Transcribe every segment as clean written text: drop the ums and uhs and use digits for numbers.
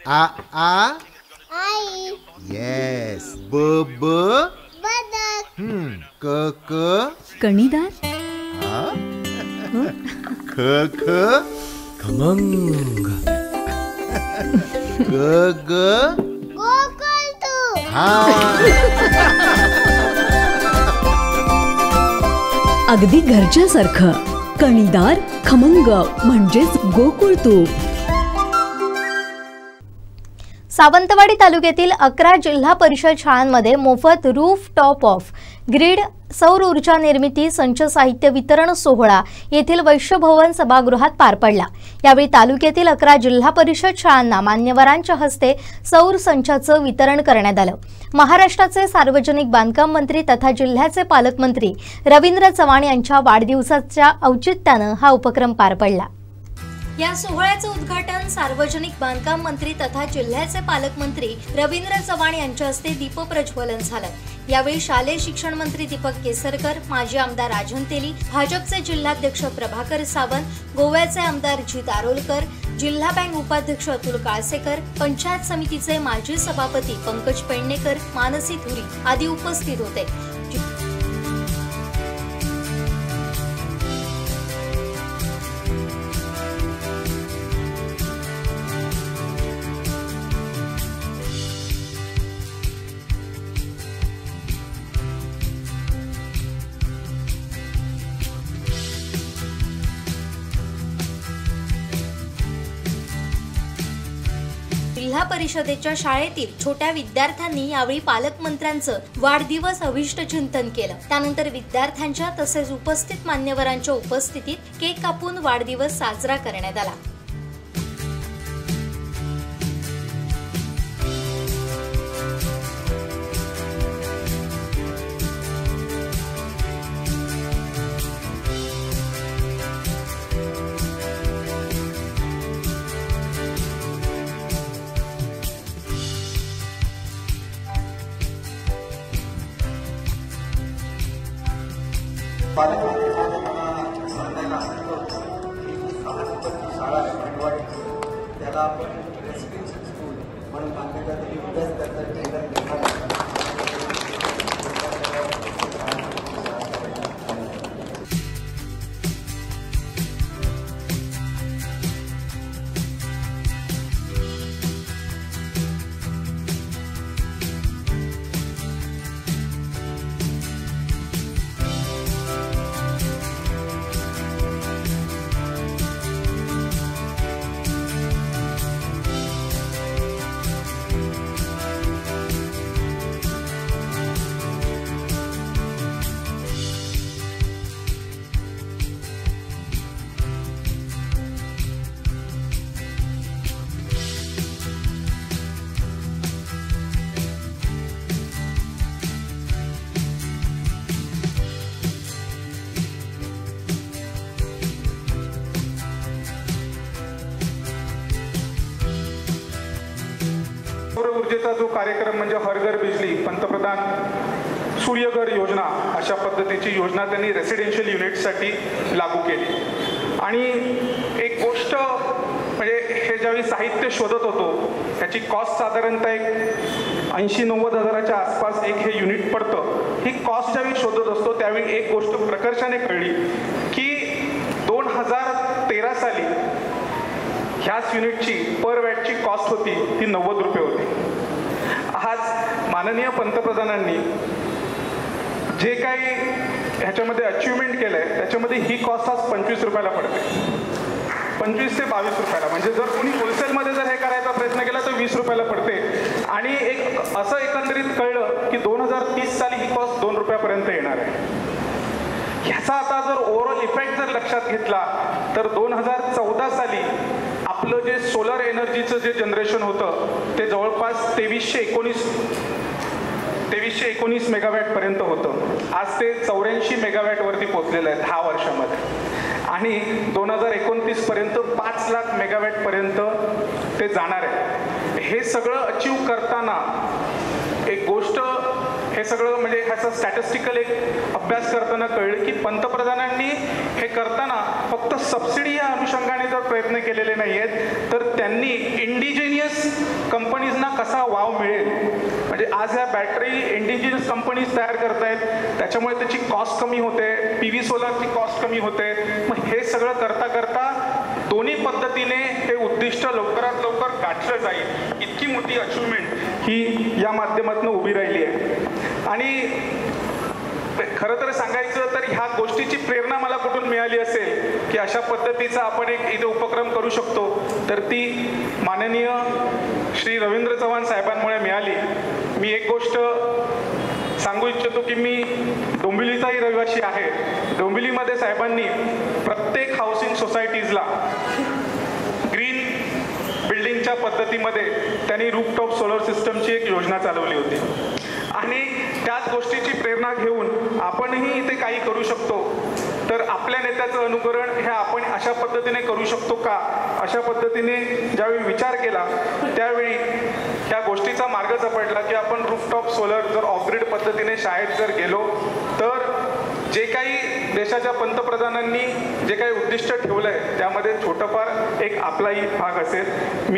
आ आ आई. Yes. ब ब बदक. क क कणीदार. ख ख खमंग. ग ग गोकुळतू. हा. अगदी घरच्यासारखं. कणीदार खमंग म्हणजेच गोकुळ तूप. सावंतवाडी तालुक्यातील 11 जिल्हा परिषद शाळांमध्ये मोफत रूफ टॉप ऑफ ग्रीड सौर ऊर्जा निर्मिती संच साहित्य वितरण सोहळा येथील वैश्यभवन सभागृहात पार पडला। यावेळी तालुक्यातील 11 जिल्हा परिषद शाळांना मान्यवरांच्या हस्ते सौर संचाचं वितरण करण्यात आलं। महाराष्ट्राचे सार्वजनिक बांधकाम मंत्री तथा जिल्ह्याचे पालकमंत्री रवींद्र चव्हाण यांच्या वाढदिवसाच्या औचित्याने हा उपक्रम पार पडला। या सोहळ्याचे उद्घाटन सार्वजनिक बांधकाम मंत्री तथा जिल्ह्याचे पालकमंत्री रवींद्र चव्हाण यांच्या हस्ते दीपप्रज्वलन झालं। यावेळी शालेय शिक्षण मंत्री दीपक केसरकर, माजी आमदार राजन तेली, भाजपचे जिल्हाध्यक्ष प्रभाकर सावंत, गोव्याचे आमदार जी दारोलकर, जिल्हा बँक उपाध्यक्ष अतुल काळसेकर, पंचायत समितीचे माजी सभापती पंकज पेडणेकर, मानसी धुरी आदी उपस्थित होते। जिल्हा परिषदेच्या शाळेतील छोट्या विद्यार्थ्यांनी यावेळी पालकमंत्र्यांचं वाढदिवस अभिष्ट चिंतन केलं। त्यानंतर विद्यार्थ्यांच्या तसेच उपस्थित मान्यवरांच्या उपस्थितीत केक कापून वाढदिवस साजरा करण्यात आला। त्याला आपण रेसिडेन्शियल स्कूल म्हणून मान्यता दिली। विद्यार्थ्यांचा टेंडर घेणार सौर ऊर्जेचा जो कार्यक्रम म्हणजे हर घर बिजली, पंतप्रधान सूर्यघर योजना अशा पद्धतीची योजना त्यांनी रेसिडेन्शियल युनिटसाठी लागू केली। आणि एक गोष्ट म्हणजे हे ज्यावेळी साहित्य शोधत होतो त्याची कॉस्ट साधारणतः एक 80-90 हजाराच्या आसपास एक हे युनिट पडतं। ही कॉस्ट ज्यावेळी शोधत असतो त्यावेळी एक गोष्ट प्रकर्षाने कळली की 2013 साली ह्याच युनिटची पर वॅटची कॉस्ट होती ती 90 रुपये होती। आज माननीय पंतप्रधानांनी जे काही ह्याच्यामध्ये अचिव्हमेंट केलंय त्याच्यामध्ये ही कॉस्ट आज 25 रुपयाला पडते, 25 ते 22 रुपयाला। म्हणजे जर कोणी होलसेलमध्ये जर हे करायचा प्रयत्न केला तर 20 रुपयाला पडते। आणि एक असं एकंदरीत कळलं की 2030 साली ही कॉस्ट 2 रुपयापर्यंत येणार आहे। ह्याचा आता जर ओव्हरऑल इफेक्ट जर लक्षात घेतला तर 2014 साली आपलं जे सोलर एनर्जीचं जे जनरेशन होतं ते जवळपास 2319 मेगावॅट पर्यंत होतं। आज ते 84 मेगावॅट वरती पोहोचलेलं आहे 10 वर्षामध्ये। आणि 2029 पर्यंत 5 लाख मेगावॅट पर्यंत ते जाणार आहे। हे सगळं अचीव करताना एक गोष्ट हे सगळं म्हणजे ह्याचा स्टॅटिस्टिकल एक अभ्यास करताना कळलं की पंतप्रधानांनी हे करताना फक्त सबसिडी या अनुषंगाने जर प्रयत्न केलेले नाही आहेत, तर त्यांनी इंडिजिनियस कंपनीजना कसा वाव मिळेल, म्हणजे आज ह्या बॅटरी इंडिजिनियस कंपनीज तयार करतायत, त्याच्यामुळे त्याची कॉस्ट कमी होते, PV सोलारची कॉस्ट कमी होते. मग हे सगळं करता करता दोन्ही पद्धतीने हे उद्दिष्ट लवकरात लवकर गाठलं जाईल, इतकी मोठी अचिव्हमेंट ही या माध्यमातून उभी राहिली आहे. आणि खरं तर सांगायचं तर ह्या गोष्टीची प्रेरणा मला कुठून मिळाली असेल की अशा पद्धतीचा आपण एक इथे उपक्रम करू शकतो, तर ती माननीय श्री रवींद्र चव्हाण साहेबांमुळे मिळाली. मी एक गोष्ट सांगू इच्छितो की मी डोंबिवलीचाही रहिवासी आहे. डोंबिवलीमध्ये साहेबांनी प्रत्येक हाऊसिंग सोसायटीजला ग्रीन बिल्डिंगच्या पद्धतीमध्ये त्यांनी रूफटॉप सोलर सिस्टमची एक योजना चालवली होती. आणि त्याच गोष्टीची प्रेरणा घेऊन आपणही इथे काही करू शकतो, तर आपल्या नेत्याचं अनुकरण हे आपण अशा पद्धतीने करू शकतो का, अशा पद्धतीने ज्यावेळी विचार केला त्यावेळी त्या गोष्टीचा मार्ग सापडला की आपण रूफटॉप सोलर जर ऑफग्रिड पद्धतीने शाळेत जर गेलो तर जे काही देशाच्या पंतप्रधानांनी जे काही उद्दिष्ट ठेवलं आहे त्यामध्ये छोटंफार एक आपलाही भाग असेल.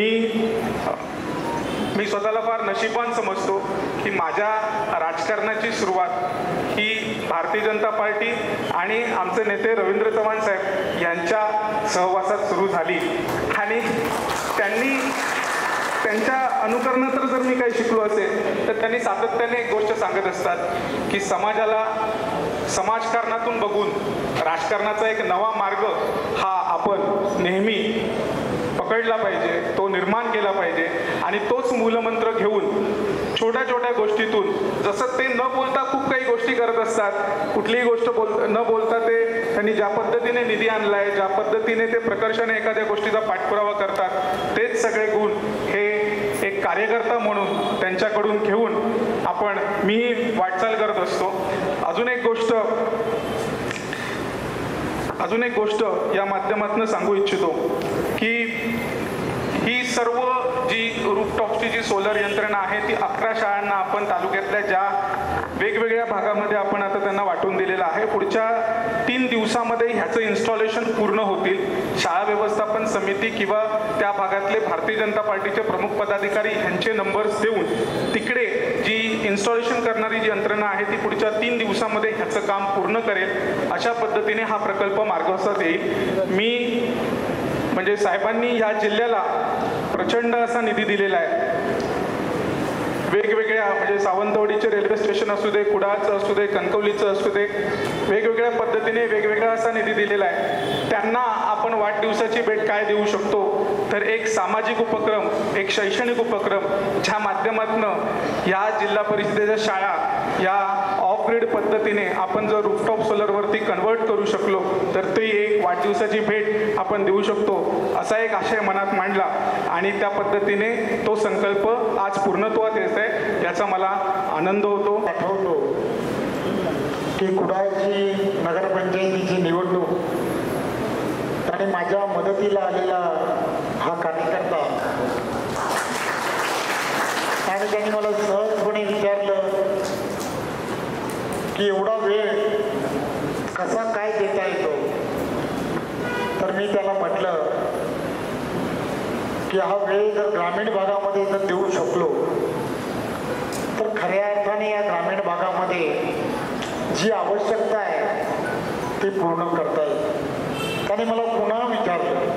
मी स्वतःला फार नशीबवान समजतो की माझ्या राजकारणाची सुरुवात ही भारतीय जनता पार्टी आणि आमचे नेते रवींद्र चव्हाण साहेब यांच्या सहवासात सुरू झाली. आणि त्यांच्या अनुकरणात जर मी काही शिकलो असेल तर त्यांनी सातत्याने एक गोष्ट सांगत असतात की समाजाला समाजकारणातून बघून राजकारणाचा एक नवा मार्ग हा आपण नेहमी पकडला पाहिजे, तो निर्माण केला पाहिजे. आणि तोच मूलमंत्र घेऊन छोट्या छोट्या गोष्टीतून, जसं ते न बोलता खूप काही गोष्टी करत असतात, कुठलीही गोष्ट न बोलता ते त्यांनी ज्या पद्धतीने निधी आणलाय, ज्या पद्धतीने ते प्रकर्षाने एखाद्या गोष्टीचा पाठपुरावा करतात, तेच सगळे गुण हे एक कार्यकर्ता म्हणून त्यांच्याकडून घेऊन मी वाटचाल करत असतो. अजून एक गोष्ट या माध्यमातून सांगू इच्छितो की ही सर्व जी रूफटॉपची जी सोलर यंत्रणा आहे ती 11 शाळांना आपण तालुक्यातल्या ज्या वेगवेगळ्या भागामध्ये आपण आता त्यांना वाटून दिलेलं आहे. पुढच्या 3 दिवसामध्ये ह्याचं इन्स्टॉलेशन पूर्ण होतील. शाळा व्यवस्थापन समिती किंवा त्या भागातले भारतीय जनता पार्टीचे प्रमुख पदाधिकारी ह्यांचे नंबर्स देऊन तिकडे जी इन्स्टॉलेशन करणारी जी यंत्रणा आहे ती पुढच्या 3 दिवसामध्ये ह्याचं काम पूर्ण करेल. अशा पद्धतीने हा प्रकल्प मार्गस्थ येईल. म्हणजे साहेबांनी ह्या जिल्ह्याला प्रचंड असा निधी दिलेला आहे. वेगवेगळ्या म्हणजे सावंतवाडीचे रेल्वे स्टेशन असू दे, कुडाळचं असू दे, कणकवलीचं असू दे, वेगवेगळ्या पद्धतीने वेगवेगळा असा निधी दिलेला आहे. त्यांना आपण वाढदिवसाची भेट काय देऊ शकतो, तर एक सामाजिक उपक्रम, एक शैक्षणिक उपक्रम ज्या माध्यमातून या जिल्हा परिषदेच्या शाळा या ऑफ ग्रिड पद्धतीने आपण जर रूफटॉप सोलरवरती कन्वर्ट करू शकलो तर ती एक वाढदिवसाची भेट आपण देऊ शकतो, असा एक आशय मनात मांडला. आणि त्या पद्धतीने तो संकल्प आज पूर्णत्वात येत आहे, याचा मला आनंद होतो. आठवतो की कुडाळची नगरपंचायतीची निवडणूक आणि माझ्या मदतीला आलेला हा कार्यकर्ता आणि त्यांनी मला सहजपणे विचारलं की एवढा वेळ कसा काय देता येतो. तर मी त्याला म्हटलं की हा वेळ जर ग्रामीण भागामध्ये जर देऊ शकलो तर खऱ्या अर्थाने या ग्रामीण भागामध्ये जी आवश्यकता आहे ती पूर्ण करता येईल. त्याने मला पुन्हा विचारलं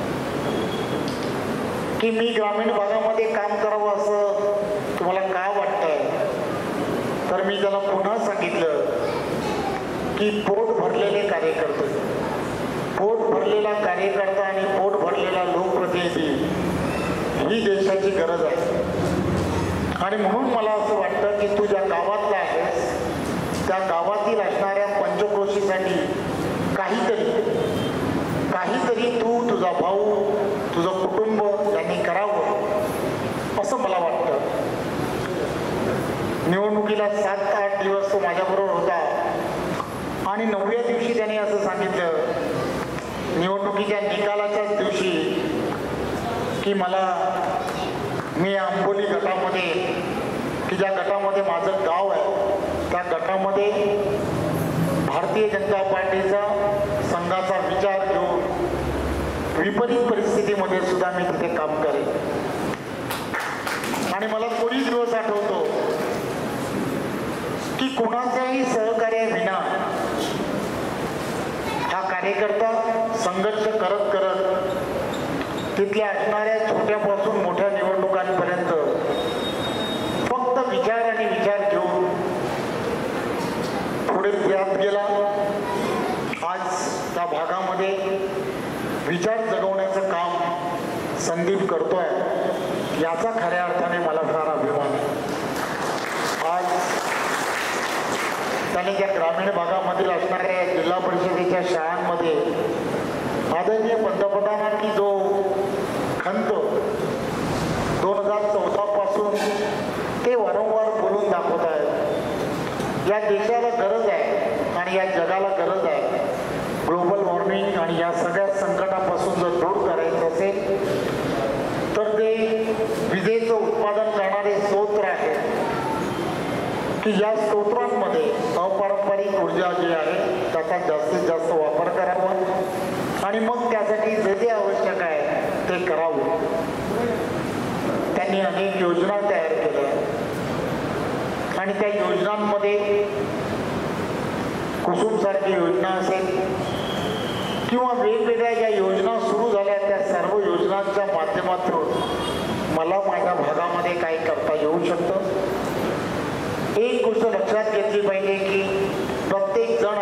की मी ग्रामीण भागामध्ये काम करावं असं तुम्हाला का वाटतंय. तर मी त्याला पुन्हा सांगितलं की पोट भरलेले कार्यकर्ते, पोट भरलेला कार्यकर्ता आणि पोट भरलेला लोकप्रतिनिधी ही देशाची गरज आहे. आणि म्हणून मला असं वाटतं की तू ज्या गावातला आहेस त्या गावातील असणाऱ्या पंचक्रोशीसाठी काहीतरी तू, तुझा भाऊ, तुझं कुटुंब यांनी करावं असं मला वाटतं. निवडणुकीला 7-8 दिवस तो माझ्याबरोबर होता आणि 9व्या दिवशी त्याने असं सांगितलं, निवडणुकीच्या निकालाच्याच दिवशी, की मी आंबोली गटामध्ये, की ज्या गटामध्ये माझं गाव आहे त्या गटामध्ये भारतीय जनता पार्टीचा संघाचा विचार घेऊन विपरीत परिस्थितीमध्ये सुद्धा मी तिथे काम करेन. आणि मला तोही दिवस आठवतो की कोणाच्याही सहकार्याविना हा कार्यकर्ता संघर्ष करत करत तिथल्या असणाऱ्या छोट्यापासून मोठ्या निवडणुकांपर्यंत फक्त विचार आणि विचार घेऊन पुढे जात गेला. आज त्या भागामध्ये विचार जगवण्याचं काम संदीप करतोय, याचा खऱ्या अर्थाने मला फार अभिमान आहे. आज त्याने त्या ग्रामीण भागामधील असणाऱ्या जिल्हा परिषदेच्या शाळांमध्ये आदरणीय पंतप्रधानांनी जो खंत 2014 पासून ते वारंवार बोलून दाखवत आहेत. या देशाला गरज आहे आणि या जगाला गरज आहे. ग्लोबल वॉर्मिंग आणि या सगळ्या संकटापासून जर दूर करायचं असेल तर ते विजेचं उत्पादन करणारे स्रोत आहे की या स्रोतांमध्ये अपारंपरिक ऊर्जा जी आहे त्याचा जास्तीत जास्त वापर करावा आणि मग त्यासाठी जे जे आवश्यक आहे ते करावं. त्यांनी अनेक योजना तयार केल्या आणि त्या योजनांमध्ये कुसुमसारखी योजना असेल किंवा वेगवेगळ्या ज्या योजना सुरू झाल्या त्या सर्व योजनांच्या माध्यमातून मला माझ्या भागामध्ये काही करता येऊ शकतं. एक गोष्ट लक्षात घेतली पाहिजे की प्रत्येक जण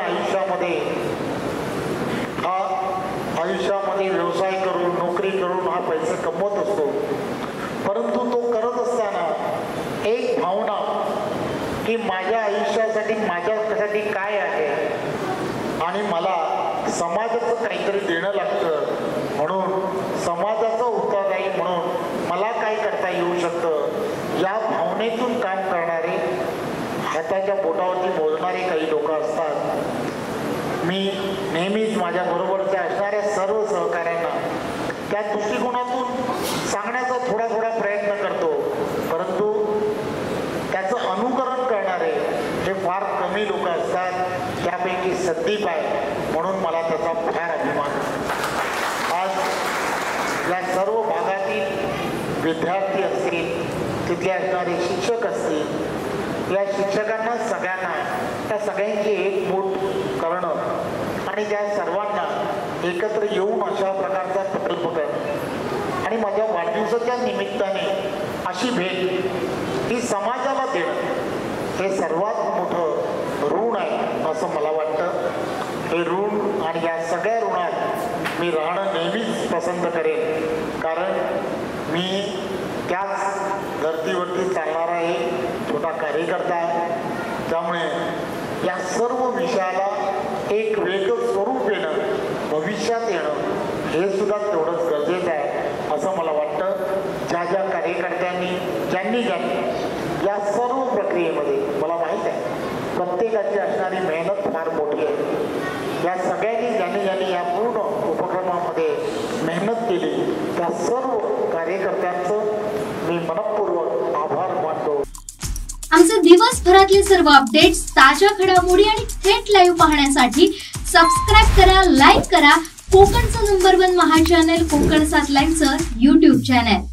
आयुष्यामध्ये व्यवसाय करून नोकरी करून हा पैसे कमवत असतो, परंतु तो करत असताना एक भावना की माझ्या आयुष्यासाठी माझ्यासाठी काय आहे आणि मला समाजाचं काहीतरी देणं लागतं, म्हणून समाजाचं उत्तरदायी म्हणून मला काय करता येऊ शकतं, या भावनेतून काम करणारे हाताच्या बोटावरती मोजणारे काही लोक असतात. मी नेहमीच माझ्या बरोबरच्या असणाऱ्या सर्व सहकाऱ्यांना त्या दृष्टिकोनातून सांगण्याचा थोडा प्रयत्न करतो, परंतु त्याचं अनुकरण करणारे हे फार कमी लोक असतात. त्यापैकी संदीप आहे, म्हणून मला त्याचा फार अभिमान. आज या सर्व भागातील विद्यार्थी असतील, तिथले असणारे शिक्षक असतील, या शिक्षकांना सगळ्यांना त्या सगळ्यांची एकमूट करणं आणि त्या सर्वांना एकत्र येऊन अशा प्रकारचा प्रकल्प करणं आणि माझ्या वाढदिवसाच्या निमित्ताने अशी भेट ही समाजाला देणं हे सर्वात मोठं ऋण आहे असं मला वाटतं. हे ऋण आणि या सगळ्या ऋणात मी राहणं नेहमीच पसंत करेन, कारण मी त्याच धर्तीवरती चालणारा एक छोटा कार्यकर्ता आहे. त्यामुळे या सर्व विषयाला एक वेगळं स्वरूप येणं, भविष्यात येणं हे सुद्धा तेवढंच गरजेचं आहे असं मला वाटतं. ज्या कार्यकर्त्यांनी ज्यांनी या सर्व प्रक्रियेमध्ये मला माहीत आहे प्रत्येकाची असणारी मेहनत फार मोठी आहे. या सगळ्यांनी ज्यांनी या पूर्ण उपक्रमामध्ये मेहनत केली त्या सर्व कार्यकर्त्यांचं मी मनपूर्वक आभार मानतो. आमचे दिवसभरातले सर्व अपडेट्स, ताज्या घडामोडी आणि थेट लाईव्ह पाहण्यासाठी सबस्क्राईब करा, लाईक करा कोकणचं नंबर 1 महा चॅनल कोकण 7 लाईव्हचं YouTube चॅनल.